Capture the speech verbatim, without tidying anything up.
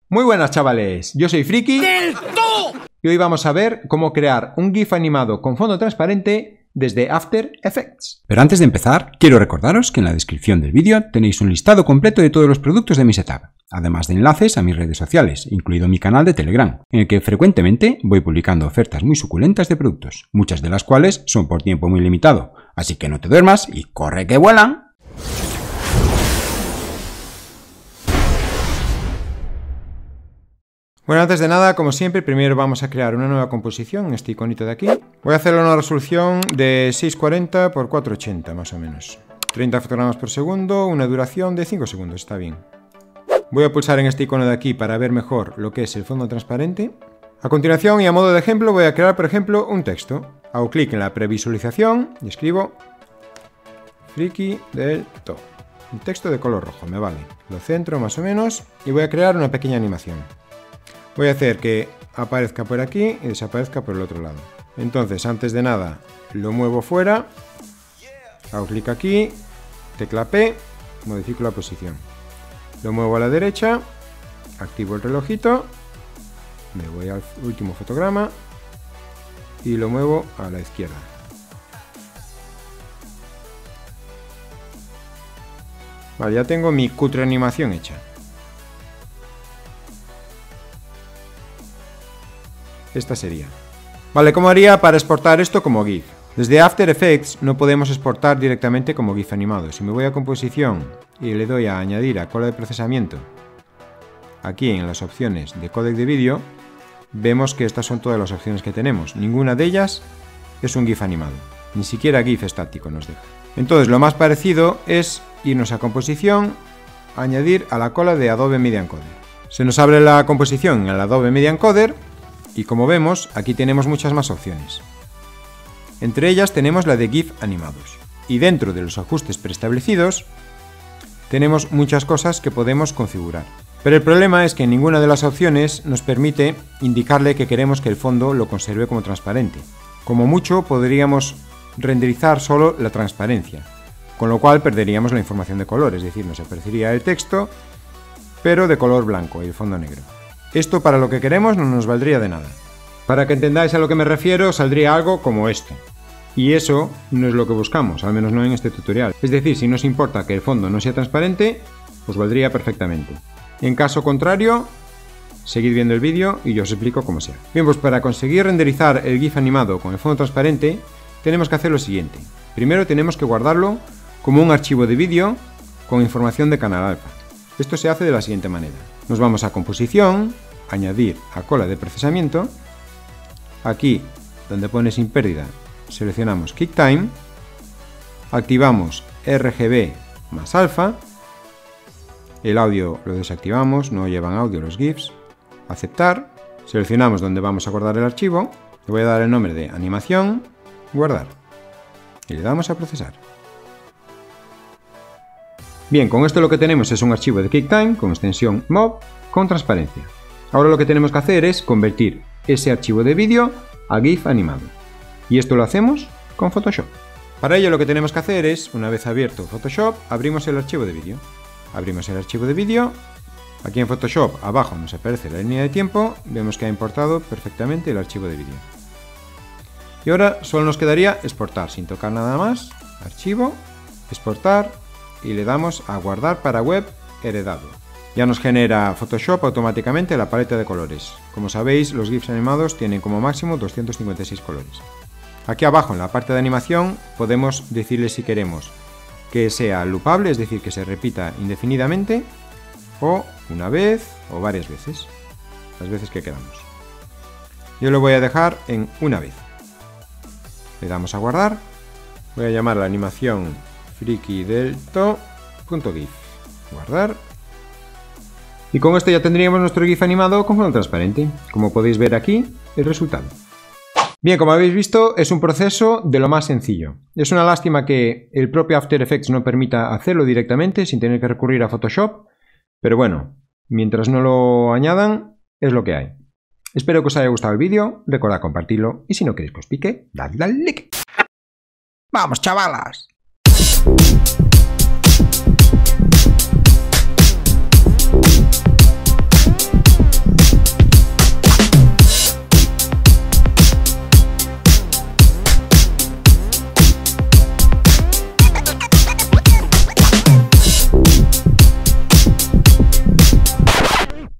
Muy buenas chavales, yo soy Friki y hoy vamos a ver cómo crear un GIF animado con fondo transparente desde After Effects. Pero antes de empezar, quiero recordaros que en la descripción del vídeo tenéis un listado completo de todos los productos de mi setup, además de enlaces a mis redes sociales, incluido mi canal de Telegram, en el que frecuentemente voy publicando ofertas muy suculentas de productos, muchas de las cuales son por tiempo muy limitado, así que no te duermas y corre que vuelan. Bueno, antes de nada, como siempre, primero vamos a crear una nueva composición en este iconito de aquí. Voy a hacerle una resolución de seiscientos cuarenta por cuatrocientos ochenta, más o menos. treinta fotogramas por segundo, una duración de cinco segundos, está bien. Voy a pulsar en este icono de aquí para ver mejor lo que es el fondo transparente. A continuación, y a modo de ejemplo, voy a crear, por ejemplo, un texto. Hago clic en la previsualización y escribo Friki del To. Un texto de color rojo, me vale. Lo centro más o menos y voy a crear una pequeña animación. Voy a hacer que aparezca por aquí y desaparezca por el otro lado. Entonces, antes de nada, lo muevo fuera. Hago clic aquí, tecla P, modifico la posición. Lo muevo a la derecha, activo el relojito, me voy al último fotograma y lo muevo a la izquierda. Vale, ya tengo mi cutre animación hecha. Esta sería. Vale, ¿cómo haría para exportar esto como GIF? Desde After Effects no podemos exportar directamente como GIF animado. Si me voy a composición y le doy a añadir a cola de procesamiento, aquí en las opciones de códec de vídeo, vemos que estas son todas las opciones que tenemos. Ninguna de ellas es un GIF animado. Ni siquiera GIF estático nos deja. Entonces lo más parecido es irnos a composición, añadir a la cola de Adobe Media Encoder. Se nos abre la composición en el Adobe Media Encoder. Y como vemos, aquí tenemos muchas más opciones. Entre ellas tenemos la de GIF animados. Y dentro de los ajustes preestablecidos, tenemos muchas cosas que podemos configurar. Pero el problema es que ninguna de las opciones nos permite indicarle que queremos que el fondo lo conserve como transparente. Como mucho, podríamos renderizar solo la transparencia, con lo cual perderíamos la información de color, es decir, nos aparecería el texto, pero de color blanco y el fondo negro. Esto para lo que queremos no nos valdría de nada. Para que entendáis a lo que me refiero, saldría algo como esto. Y eso no es lo que buscamos, al menos no en este tutorial. Es decir, si nos importa que el fondo no sea transparente, pues valdría perfectamente. En caso contrario, seguid viendo el vídeo y yo os explico cómo sea. Bien, pues para conseguir renderizar el GIF animado con el fondo transparente, tenemos que hacer lo siguiente. Primero tenemos que guardarlo como un archivo de vídeo con información de canal alfa. Esto se hace de la siguiente manera. Nos vamos a composición, añadir a cola de procesamiento. Aquí, donde pone sin pérdida, seleccionamos QuickTime. Activamos R G B más alfa. El audio lo desactivamos, no llevan audio los GIFs. Aceptar. Seleccionamos donde vamos a guardar el archivo. Le voy a dar el nombre de animación. Guardar. Y le damos a procesar. Bien, con esto lo que tenemos es un archivo de QuickTime con extensión M O V con transparencia. Ahora lo que tenemos que hacer es convertir ese archivo de vídeo a GIF animado. Y esto lo hacemos con Photoshop. Para ello lo que tenemos que hacer es, una vez abierto Photoshop, abrimos el archivo de vídeo. Abrimos el archivo de vídeo. Aquí en Photoshop abajo nos aparece la línea de tiempo. Vemos que ha importado perfectamente el archivo de vídeo. Y ahora solo nos quedaría exportar sin tocar nada más. Archivo, exportar. Y le damos a guardar para web heredado. Ya nos genera Photoshop automáticamente la paleta de colores. Como sabéis, los GIFs animados tienen como máximo doscientos cincuenta y seis colores. Aquí abajo en la parte de animación podemos decirle si queremos que sea loopable, es decir, que se repita indefinidamente, o una vez o varias veces, las veces que queramos. Yo lo voy a dejar en una vez. Le damos a guardar. Voy a llamar la animación Friki del To.gif. Guardar. Y con esto ya tendríamos nuestro GIF animado con fondo transparente. Como podéis ver aquí, el resultado. Bien, como habéis visto, es un proceso de lo más sencillo. Es una lástima que el propio After Effects no permita hacerlo directamente sin tener que recurrir a Photoshop. Pero bueno, mientras no lo añadan, es lo que hay. Espero que os haya gustado el vídeo. Recordad compartirlo y si no queréis que os pique, dadle al like. ¡Vamos, chavalas!